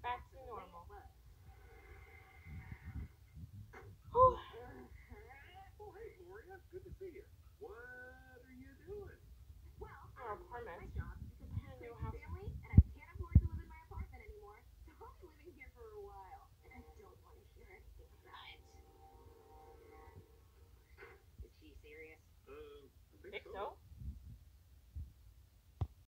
Back to normal. Well, hey, Gloria. Good to see you. What are you doing? Well, Our I'm quitting apartment. my job because We it's a had a new crazy house. family and I can't afford to live in my apartment anymore. So I'll be living here for a while. And I don't want to hear anything about it. Is she serious? I think Think so. so?